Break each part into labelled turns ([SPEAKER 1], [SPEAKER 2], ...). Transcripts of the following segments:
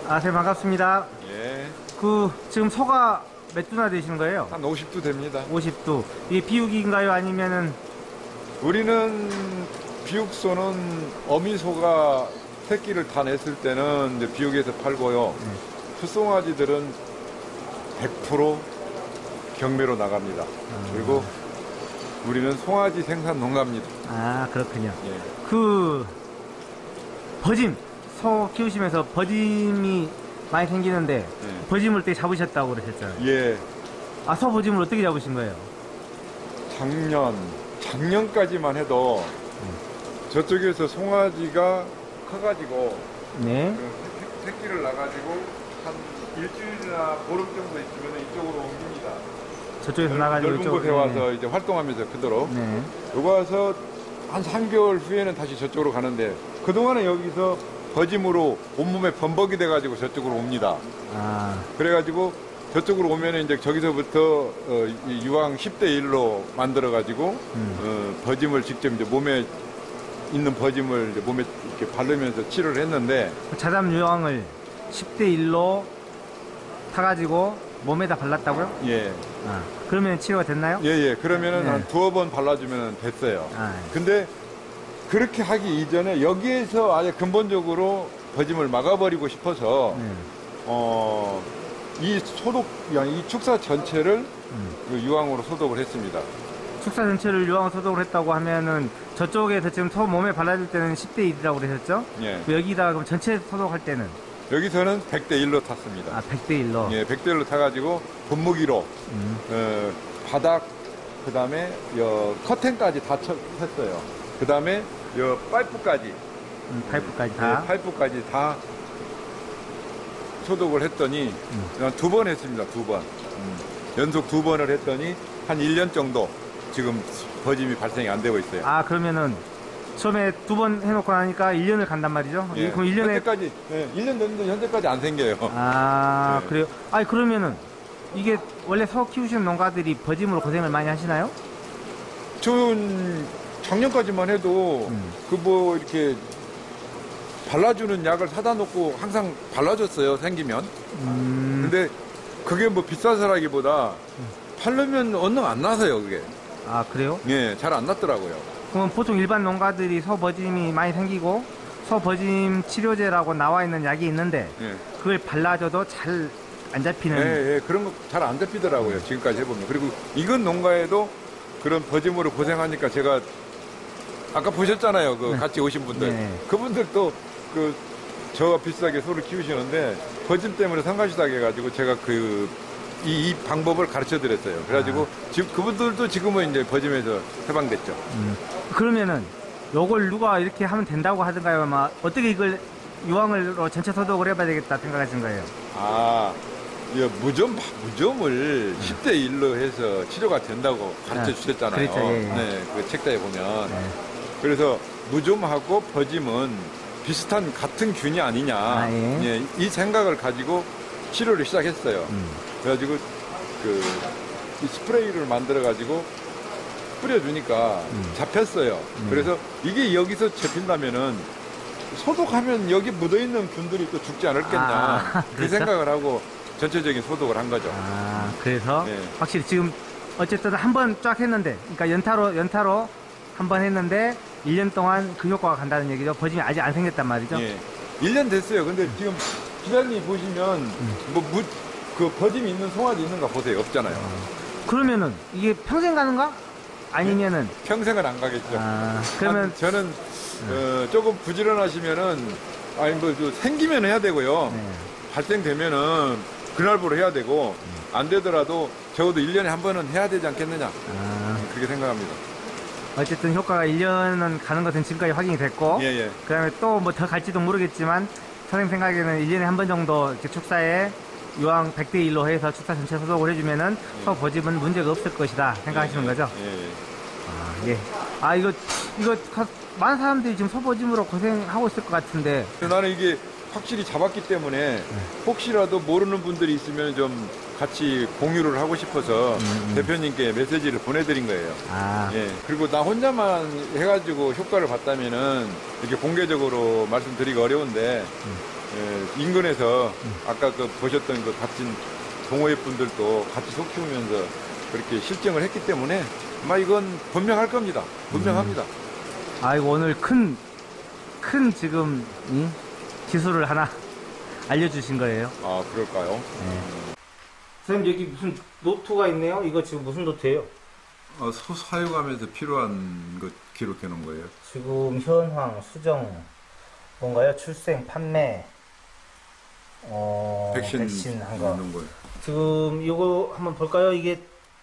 [SPEAKER 1] 아, 네, 반갑습니다.
[SPEAKER 2] 예,
[SPEAKER 1] 지금 소가 몇 두나 되시는 거예요?
[SPEAKER 2] 한 50도 됩니다.
[SPEAKER 1] 50두. 이게 비육인가요? 아니면은,
[SPEAKER 2] 우리는 비육소는 어미소가 새끼를 다 냈을 때는 이제 비육에서 팔고요. 풋송아지들은 100% 경매로 나갑니다. 그리고 우리는 송아지 생산 농가입니다.
[SPEAKER 1] 아, 그렇군요.
[SPEAKER 2] 예.
[SPEAKER 1] 버짐. 소 키우시면서 버짐이 많이 생기는데,
[SPEAKER 2] 예.
[SPEAKER 1] 버짐을 어떻게 잡으셨다고 그러셨잖아요.
[SPEAKER 2] 예,
[SPEAKER 1] 아, 소 버짐을 어떻게 잡으신 거예요?
[SPEAKER 2] 작년까지만 해도 저쪽에서 송아지가 커가지고
[SPEAKER 1] 네.
[SPEAKER 2] 그 새끼를 나가지고 한 일주일이나 보름 정도 있으면 이쪽으로 옮깁니다.
[SPEAKER 1] 저쪽에서 나가지고
[SPEAKER 2] 넓은
[SPEAKER 1] 이쪽-
[SPEAKER 2] 곳에 와서 이제 활동하면서 크도록.
[SPEAKER 1] 네.
[SPEAKER 2] 여기 와서 한 3개월 후에는 다시 저쪽으로 가는데 그동안은 여기서 버짐으로 온몸에 범벅이 돼가지고 저쪽으로 옵니다.
[SPEAKER 1] 아,
[SPEAKER 2] 그래가지고 저쪽으로 오면 이제 저기서부터 이 유황 10대 1로 만들어가지고 버짐을 직접 이제 몸에 있는 버짐을 이제 몸에 이렇게 바르면서 치료를 했는데
[SPEAKER 1] 자담 유황을 10대 1로 타가지고 몸에다 발랐다고요?
[SPEAKER 2] 예.
[SPEAKER 1] 아, 그러면 치료가 됐나요?
[SPEAKER 2] 예. 그러면은
[SPEAKER 1] 네.
[SPEAKER 2] 한 두어 번 발라주면 됐어요.
[SPEAKER 1] 아,
[SPEAKER 2] 근데 그렇게 하기 이전에 여기에서 아예 근본적으로 버짐을 막아버리고 싶어서
[SPEAKER 1] 네.
[SPEAKER 2] 이 소독, 이 축사 전체를 그 유황으로 소독을 했습니다.
[SPEAKER 1] 축사 전체를 유황 소독을 했다고 하면은 저쪽에서 지금 소 몸에 발라줄 때는 10대 1이라고 그러셨죠?
[SPEAKER 2] 예.
[SPEAKER 1] 여기다가 그럼 전체 소독할 때는
[SPEAKER 2] 여기서는 100대 1로 탔습니다.
[SPEAKER 1] 아 100대 1로.
[SPEAKER 2] 예, 100대 1로 타가지고 분무기로 바닥, 그 다음에 커튼까지 다 했어요. 그 다음에 파이프까지,
[SPEAKER 1] 파이프까지 다.
[SPEAKER 2] 예, 파이프까지 다 소독을 했더니 두 번 했습니다. 두 번. 연속 두 번을 했더니 한 1년 정도 지금 버짐이 발생이 안 되고 있어요.
[SPEAKER 1] 아 그러면은 처음에 두 번 해놓고 나니까 1년을 간단 말이죠?
[SPEAKER 2] 예.
[SPEAKER 1] 그럼 1년에
[SPEAKER 2] 현재까지, 예, 1년 됐는데 현재까지 안 생겨요.
[SPEAKER 1] 아
[SPEAKER 2] 예.
[SPEAKER 1] 그래요? 아니 그러면은 이게 원래 소 키우시는 농가들이 버짐으로 고생을 많이 하시나요?
[SPEAKER 2] 전 작년까지만 해도 그 뭐 이렇게 발라주는 약을 사다 놓고 항상 발라줬어요. 생기면. 근데 그게 뭐 비싸서라기보다 팔려면 얼른 안 나서요. 그게.
[SPEAKER 1] 아 그래요?
[SPEAKER 2] 예, 잘 안 났더라고요.
[SPEAKER 1] 그러면 보통 일반 농가들이 소 버짐이 많이 생기고 소 버짐 치료제라고 나와 있는 약이 있는데
[SPEAKER 2] 예.
[SPEAKER 1] 그걸 발라줘도 잘 안 잡히는.
[SPEAKER 2] 예, 그런 거 잘 안 잡히더라고요. 지금까지 해보면. 그리고 익은 농가에도 그런 버짐으로 고생하니까 제가 아까 보셨잖아요. 그 같이 오신 분들.
[SPEAKER 1] 네.
[SPEAKER 2] 그분들도 저와 비슷하게 소를 키우시는데 버짐 때문에 상가시다게 해가지고 제가 이 방법을 가르쳐 드렸어요. 그래가지고 지금 그분들도 지금은 이제 버짐에서 해방됐죠.
[SPEAKER 1] 그러면은 요걸 누가 이렇게 하면 된다고 하던가요? 막 어떻게 이걸 유황으로 전체 소독을 해봐야 되겠다 생각하신 거예요?
[SPEAKER 2] 이 무좀을 10대 1로 해서 치료가 된다고 가르쳐 주셨잖아요.
[SPEAKER 1] 그렇죠, 예.
[SPEAKER 2] 네, 그 책자에 보면.
[SPEAKER 1] 네.
[SPEAKER 2] 그래서 무좀하고 버짐은 비슷한 같은 균이 아니냐.
[SPEAKER 1] 예.
[SPEAKER 2] 이 생각을 가지고 치료를 시작했어요. 그래가지고 이 스프레이를 만들어 가지고 뿌려주니까 잡혔어요. 그래서 이게 여기서 잡힌다면은 소독하면 여기 묻어있는 균들이 또 죽지 않을겠냐.
[SPEAKER 1] 아,
[SPEAKER 2] 그
[SPEAKER 1] 그렇죠?
[SPEAKER 2] 생각을 하고 전체적인 소독을 한 거죠.
[SPEAKER 1] 아, 그래서
[SPEAKER 2] 네.
[SPEAKER 1] 확실히 지금 어쨌든 한 번 쫙 했는데, 그러니까 연타로 한 번 했는데 1년 동안 그 효과가 간다는 얘기죠. 버짐이 아직 안 생겼단 말이죠.
[SPEAKER 2] 예. 1년 됐어요. 근데 지금 기자님 보시면 그 버짐이 있는 송아지 있는가 보세요. 없잖아요.
[SPEAKER 1] 그러면은 이게 평생 가는가? 아니면은
[SPEAKER 2] 평생은 안 가겠죠.
[SPEAKER 1] 그러면
[SPEAKER 2] 저는 조금 부지런하시면은 생기면 해야 되고요.
[SPEAKER 1] 네.
[SPEAKER 2] 발생되면은 그날부로 해야 되고 안 되더라도 적어도 1년에 한 번은 해야 되지 않겠느냐. 그렇게 생각합니다.
[SPEAKER 1] 어쨌든 효과가 1년은 가는 것은 지금까지 확인이 됐고,
[SPEAKER 2] 예.
[SPEAKER 1] 그 다음에 또 뭐 더 갈지도 모르겠지만, 선생님 생각에는 1년에 한 번 정도 이렇게 축사에 유황 100대 1로 해서 축사 전체 소독을 해주면은 소 버짐은 문제가 없을 것이다 생각하시는 거죠?
[SPEAKER 2] 예.
[SPEAKER 1] 이거 많은 사람들이 지금 소 버짐으로 고생하고 있을 것 같은데,
[SPEAKER 2] 나는 이게 확실히 잡았기 때문에 혹시라도 모르는 분들이 있으면 좀 같이 공유를 하고 싶어서 대표님께 메시지를 보내드린 거예요. 예. 그리고 나 혼자만 해가지고 효과를 봤다면은 이렇게 공개적으로 말씀드리기 어려운데 인근에서 아까 그 보셨던 그 값진 동호회 분들도 같이 소 키우면서 그렇게 실증을 했기 때문에 아마 이건 분명할 겁니다. 분명합니다.
[SPEAKER 1] 아이고, 오늘 큰 지금, 기술을 하나 알려주신 거예요.
[SPEAKER 2] 아, 그럴까요?
[SPEAKER 1] 선생님, 여기 무슨 노트가 있네요? 이거 지금 무슨 노트예요?
[SPEAKER 2] 소 사육하면서 필요한 것 기록해 놓은 거예요.
[SPEAKER 1] 지금 현황, 수정, 뭔가요? 출생, 판매, 백신 한 거.
[SPEAKER 2] 있는 거예요.
[SPEAKER 1] 지금 이거 한번 볼까요? 이게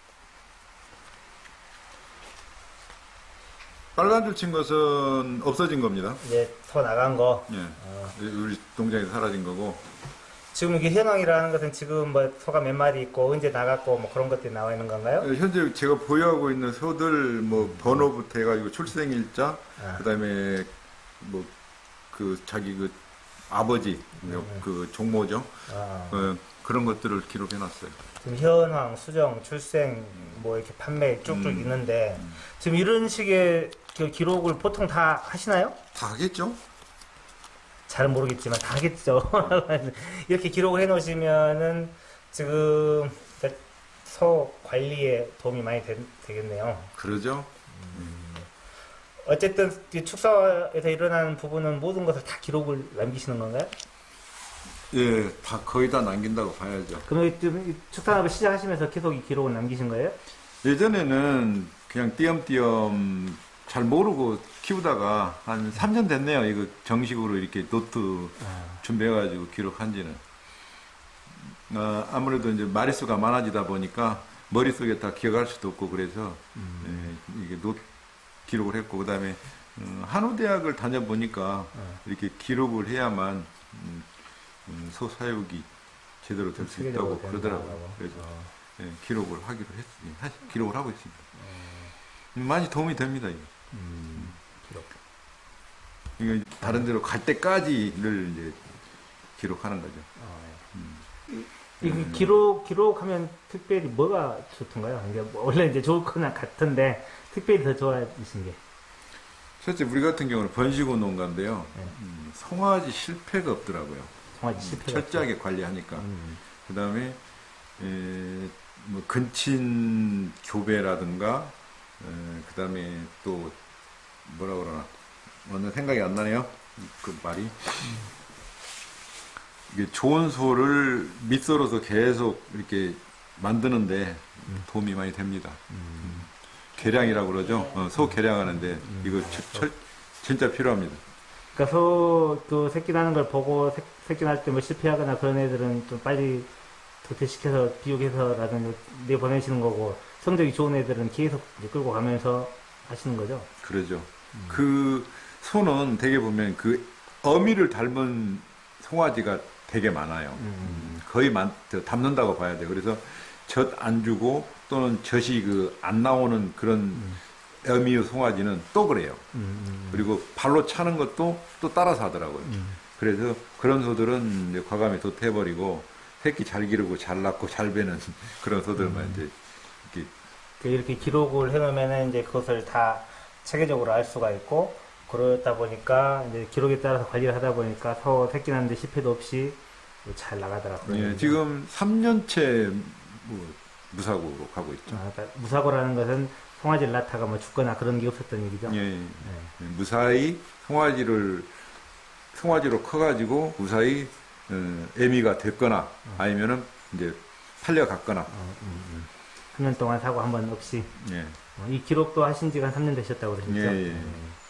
[SPEAKER 2] 빨간 줄 친 것은 없어진 겁니다.
[SPEAKER 1] 이제 서 나간 거.
[SPEAKER 2] 예. 우리 동장에서 사라진 거고.
[SPEAKER 1] 지금 이게 현황이라는 것은 지금 뭐 소가 몇 마리 있고 언제 나갔고 뭐 그런 것들이 나와 있는 건가요?
[SPEAKER 2] 현재 제가 보유하고 있는 소들 뭐 번호부터 해가지고 출생일자, 그다음에 뭐 그 자기 그 아버지 그 종모죠. 그런 것들을 기록해 놨어요.
[SPEAKER 1] 지금 현황, 수정, 출생, 뭐 이렇게 판매 쭉쭉 있는데 지금 이런 식의 그 기록을 보통 다 하시나요?
[SPEAKER 2] 다 하겠죠?
[SPEAKER 1] 잘은 모르겠지만 다 하겠죠. 이렇게 기록을 해 놓으시면은 지금 소 관리에 도움이 많이 되겠네요.
[SPEAKER 2] 그러죠.
[SPEAKER 1] 어쨌든 이 축사에서 일어나는 부분은 모든 것을 다 기록을 남기시는 건가요?
[SPEAKER 2] 예, 다 거의 다 남긴다고 봐야죠.
[SPEAKER 1] 그럼 이 축산업을 시작하시면서 계속 이 기록을 남기신 거예요?
[SPEAKER 2] 예전에는 그냥 띄엄띄엄 잘 모르고 키우다가 한 3년 됐네요. 이거 정식으로 이렇게 노트 준비해가지고 기록한 지는. 아무래도 이제 마리수가 많아지다 보니까 머릿속에 다 기억할 수도 없고 그래서 이게 기록을 했고, 그 다음에 한우대학을 다녀보니까 이렇게 기록을 해야만 소 사육이 제대로 될 수 있다고 그러더라고요. 그래서 기록을 하기로 했습니다. 기록을 하고 있습니다. 많이 도움이 됩니다. 이거. 이거 다른 데로 갈 때까지를 이제 기록하는 거죠.
[SPEAKER 1] 이 기록하면 특별히 뭐가 좋던가요? 이게 원래 이제 좋을 거나 같은데 특별히 더 좋아지신 게.
[SPEAKER 2] 실제 우리 같은 경우는 번식호 농가인데요. 송아지 실패가 없더라고요.
[SPEAKER 1] 송아지 실패가
[SPEAKER 2] 철저하게 관리하니까. 그 다음에 뭐 근친 교배라든가, 그 다음에 또 뭐라 그러나 어느 생각이 안 나네요. 그 말이. 이게 좋은 소를 밑서로서 계속 이렇게 만드는데 도움이 많이 됩니다. 개량이라고 그러죠. 소 개량하는데 이거 진짜 필요합니다.
[SPEAKER 1] 그러니까 그 새끼 나는 걸 보고 새끼 날 때 뭐 실패하거나 그런 애들은 좀 빨리 도태시켜서 비육해서라든지 내보내시는 거고, 성적이 좋은 애들은 계속 이제 끌고 가면서 하시는 거죠.
[SPEAKER 2] 그러죠. 그 소는 되게 보면 그 어미를 닮은 송아지가 되게 많아요. 거의 닮는다고 봐야 돼요. 그래서 젖 안 주고 또는 젖이 안 나오는 그런 어미의 송아지는 또 그래요. 그리고 발로 차는 것도 또 따라서 하더라고요. 그래서 그런 소들은 이제 과감히 도태해버리고 새끼 잘 기르고 잘 낳고 잘 베는 그런 소들만 이제
[SPEAKER 1] 이렇게 기록을 해놓으면 이제 그것을 다 체계적으로 알 수가 있고, 그러다 보니까 이제 기록에 따라서 관리를 하다 보니까 소 새끼 낳는데 실패도 없이 잘 나가더라고요.
[SPEAKER 2] 예, 지금 3년째 무사고로 가고 있죠.
[SPEAKER 1] 그러니까 무사고라는 것은 송아지를 낳다가 뭐 죽거나 그런 게 없었던 얘기죠.
[SPEAKER 2] 예. 무사히 송아지로 커가지고 무사히 애미가 됐거나 아니면은 이제 팔려갔거나.
[SPEAKER 1] 3년 동안 사고 한 번 없이.
[SPEAKER 2] 예.
[SPEAKER 1] 이 기록도 하신 지가 한 3년 되셨다고 그러셨죠?
[SPEAKER 2] 예.